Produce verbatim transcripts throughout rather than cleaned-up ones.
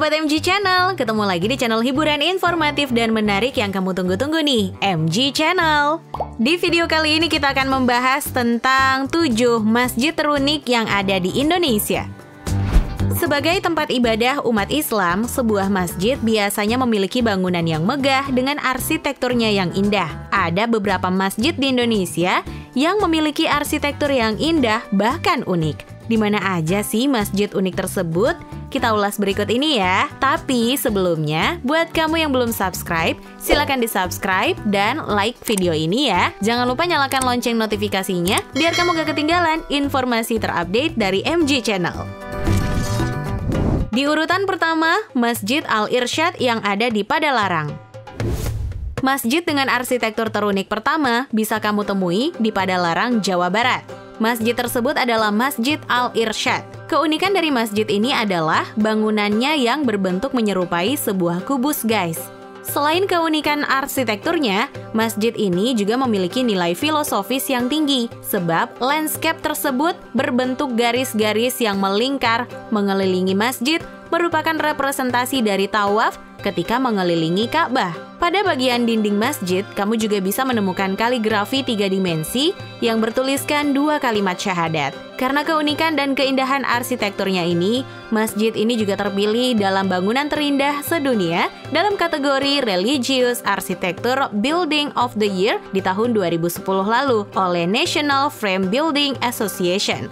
Sobat M G Channel, ketemu lagi di channel hiburan informatif dan menarik yang kamu tunggu-tunggu nih, M G Channel. Di video kali ini kita akan membahas tentang tujuh masjid terunik yang ada di Indonesia. Sebagai tempat ibadah umat Islam, sebuah masjid biasanya memiliki bangunan yang megah dengan arsitekturnya yang indah. Ada beberapa masjid di Indonesia yang memiliki arsitektur yang indah bahkan unik. Di mana aja sih masjid unik tersebut? Kita ulas berikut ini ya. Tapi sebelumnya, buat kamu yang belum subscribe, silakan di-subscribe dan like video ini ya. Jangan lupa nyalakan lonceng notifikasinya biar kamu gak ketinggalan informasi terupdate dari M G Channel. Di urutan pertama, Masjid Al-Irsyad yang ada di Padalarang. Masjid dengan arsitektur terunik pertama bisa kamu temui di Padalarang, Jawa Barat. Masjid tersebut adalah Masjid Al-Irsyad. Keunikan dari masjid ini adalah bangunannya yang berbentuk menyerupai sebuah kubus, guys. Selain keunikan arsitekturnya, masjid ini juga memiliki nilai filosofis yang tinggi sebab landscape tersebut berbentuk garis-garis yang melingkar mengelilingi masjid merupakan representasi dari tawaf ketika mengelilingi Ka'bah. Pada bagian dinding masjid, kamu juga bisa menemukan kaligrafi tiga dimensi yang bertuliskan dua kalimat syahadat. Karena keunikan dan keindahan arsitekturnya ini, masjid ini juga terpilih dalam bangunan terindah sedunia dalam kategori Religious Architecture Building of the Year di tahun dua ribu sepuluh lalu oleh National Frame Building Association.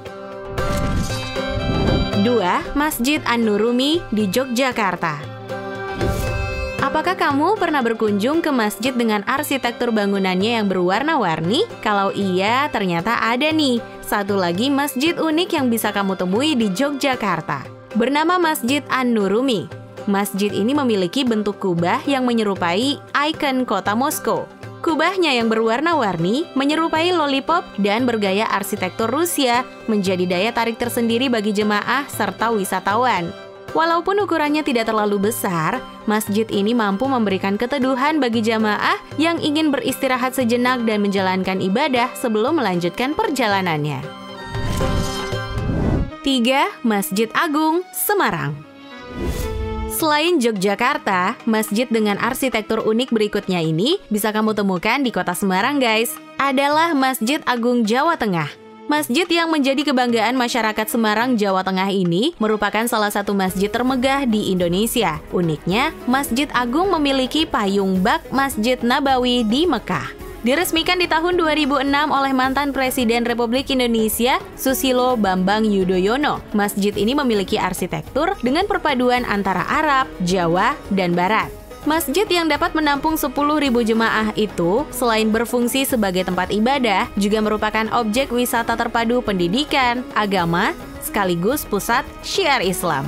dua. Masjid An-Nurumi di Yogyakarta. Apakah kamu pernah berkunjung ke masjid dengan arsitektur bangunannya yang berwarna-warni? Kalau iya, ternyata ada nih satu lagi masjid unik yang bisa kamu temui di Yogyakarta. Bernama Masjid An-Nurumi. Masjid ini memiliki bentuk kubah yang menyerupai ikon kota Moskow. Kubahnya yang berwarna-warni, menyerupai lollipop dan bergaya arsitektur Rusia menjadi daya tarik tersendiri bagi jemaah serta wisatawan. Walaupun ukurannya tidak terlalu besar, masjid ini mampu memberikan keteduhan bagi jamaah yang ingin beristirahat sejenak dan menjalankan ibadah sebelum melanjutkan perjalanannya. tiga. Masjid Agung, Semarang. Selain Yogyakarta, masjid dengan arsitektur unik berikutnya ini bisa kamu temukan di kota Semarang, guys. Adalah Masjid Agung Jawa Tengah. Masjid yang menjadi kebanggaan masyarakat Semarang, Jawa Tengah ini merupakan salah satu masjid termegah di Indonesia. Uniknya, Masjid Agung memiliki payung bak Masjid Nabawi di Mekah. Diresmikan di tahun dua ribu enam oleh mantan Presiden Republik Indonesia, Susilo Bambang Yudhoyono. Masjid ini memiliki arsitektur dengan perpaduan antara Arab, Jawa, dan Barat. Masjid yang dapat menampung sepuluh ribu jemaah itu, selain berfungsi sebagai tempat ibadah, juga merupakan objek wisata terpadu pendidikan, agama, sekaligus pusat syiar Islam.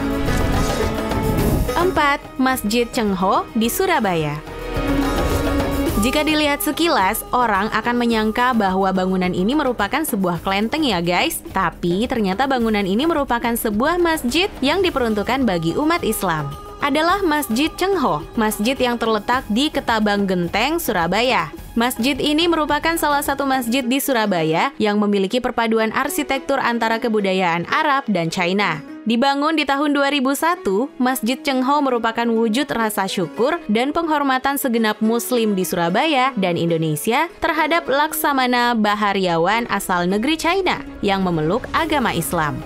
empat. Masjid Cengho di Surabaya. Jika dilihat sekilas, orang akan menyangka bahwa bangunan ini merupakan sebuah kelenteng ya guys. Tapi ternyata bangunan ini merupakan sebuah masjid yang diperuntukkan bagi umat Islam. Adalah Masjid Cengho, masjid yang terletak di Ketabang Genteng, Surabaya. Masjid ini merupakan salah satu masjid di Surabaya yang memiliki perpaduan arsitektur antara kebudayaan Arab dan China. Dibangun di tahun dua ribu satu, Masjid Cengho merupakan wujud rasa syukur dan penghormatan segenap Muslim di Surabaya dan Indonesia terhadap Laksamana Bahariawan asal negeri China yang memeluk agama Islam.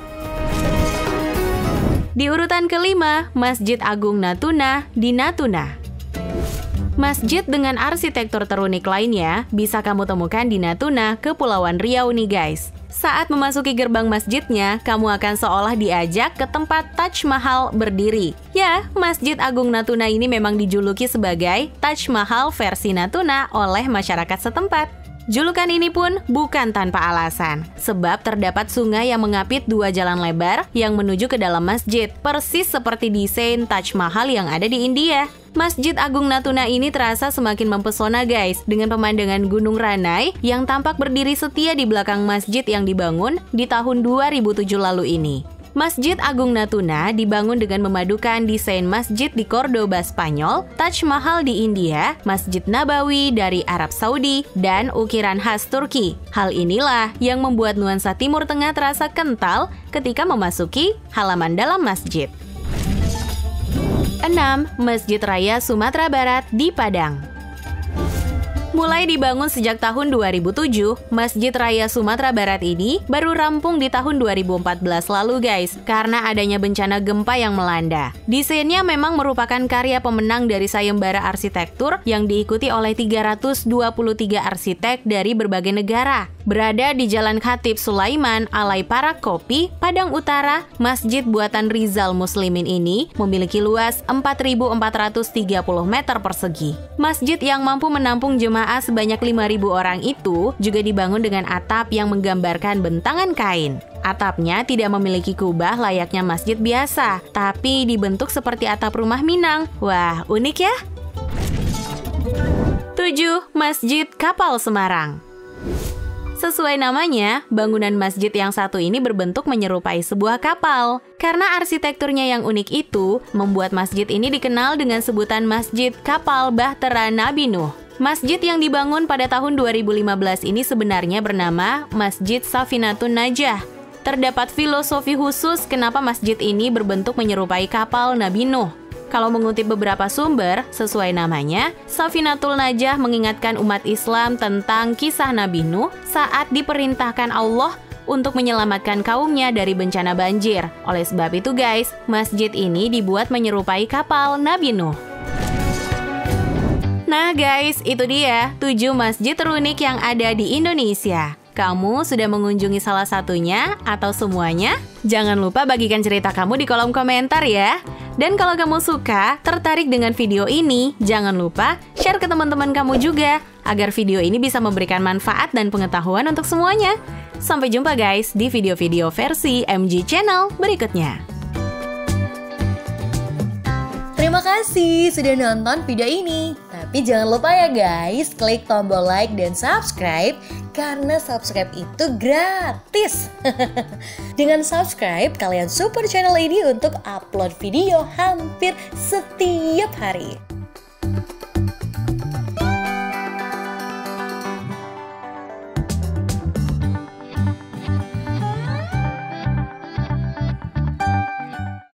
Di urutan kelima, Masjid Agung Natuna di Natuna. Masjid dengan arsitektur terunik lainnya bisa kamu temukan di Natuna, Kepulauan Riau nih guys. Saat memasuki gerbang masjidnya, kamu akan seolah diajak ke tempat Taj Mahal berdiri. Ya, Masjid Agung Natuna ini memang dijuluki sebagai Taj Mahal versi Natuna oleh masyarakat setempat. Julukan ini pun bukan tanpa alasan, sebab terdapat sungai yang mengapit dua jalan lebar yang menuju ke dalam masjid, persis seperti desain Taj Mahal yang ada di India. Masjid Agung Natuna ini terasa semakin mempesona guys, dengan pemandangan Gunung Ranai yang tampak berdiri setia di belakang masjid yang dibangun di tahun dua ribu tujuh lalu ini. Masjid Agung Natuna dibangun dengan memadukan desain masjid di Cordoba, Spanyol, Taj Mahal di India, Masjid Nabawi dari Arab Saudi, dan ukiran khas Turki. Hal inilah yang membuat nuansa Timur Tengah terasa kental ketika memasuki halaman dalam masjid. enam. Masjid Raya Sumatera Barat di Padang. Mulai dibangun sejak tahun dua ribu tujuh, Masjid Raya Sumatera Barat ini baru rampung di tahun dua ribu empat belas lalu guys, karena adanya bencana gempa yang melanda. Desainnya memang merupakan karya pemenang dari sayembara arsitektur yang diikuti oleh tiga ratus dua puluh tiga arsitek dari berbagai negara. Berada di Jalan Khatib Sulaiman, Alai Parakopi, Padang Utara, masjid buatan Rizal Muslimin ini memiliki luas empat ribu empat ratus tiga puluh meter persegi. Masjid yang mampu menampung jemaah sebanyak lima ribu orang itu juga dibangun dengan atap yang menggambarkan bentangan kain. Atapnya tidak memiliki kubah layaknya masjid biasa, tapi dibentuk seperti atap rumah Minang. Wah, unik ya? tujuh. Masjid Kapal Semarang. Sesuai namanya, bangunan masjid yang satu ini berbentuk menyerupai sebuah kapal. Karena arsitekturnya yang unik itu, membuat masjid ini dikenal dengan sebutan Masjid Kapal Bahtera Nabi Nuh. Masjid yang dibangun pada tahun dua ribu lima belas ini sebenarnya bernama Masjid Safinatun Najah. Terdapat filosofi khusus kenapa masjid ini berbentuk menyerupai kapal Nabi Nuh. Kalau mengutip beberapa sumber, sesuai namanya, Safinatul Najah mengingatkan umat Islam tentang kisah Nabi Nuh saat diperintahkan Allah untuk menyelamatkan kaumnya dari bencana banjir. Oleh sebab itu guys, masjid ini dibuat menyerupai kapal Nabi Nuh. Nah guys, itu dia tujuh masjid terunik yang ada di Indonesia. Kamu sudah mengunjungi salah satunya atau semuanya? Jangan lupa bagikan cerita kamu di kolom komentar ya. Dan kalau kamu suka, tertarik dengan video ini, jangan lupa share ke teman-teman kamu juga, agar video ini bisa memberikan manfaat dan pengetahuan untuk semuanya. Sampai jumpa guys di video-video versi M G Channel berikutnya. Terima kasih sudah nonton video ini. Tapi jangan lupa ya guys, klik tombol like dan subscribe, karena subscribe itu gratis. Dengan subscribe, kalian support channel ini untuk upload video hampir setiap hari.